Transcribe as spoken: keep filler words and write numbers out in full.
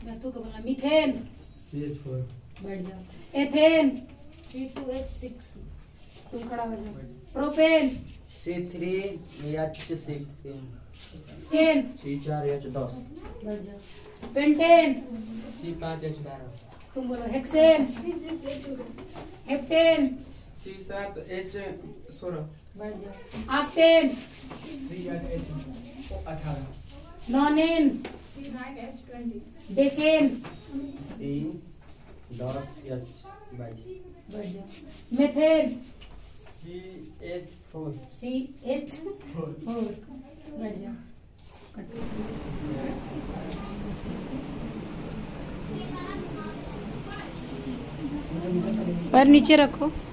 तू क्या बोलना? Methane C H four. बैठ जाओ। Ethane C two H six. तुम खड़ा हो जाओ। Propane C three H six. चेन सी चार एच दस। बैठ जाओ। पेंटेन सी पाँच एच बारह। तुम बोलो। हेक्सेन हेप्टेन सी सात एच सोलह। बैठ जाओ। ऑक्टेन सी आठ एच अठारह। Nonane C nine H twenty. Decane C दस एच बाईस। बैठ जाओ। Methane C H four. C H four बैठ जाओ। पैर नीचे रखो।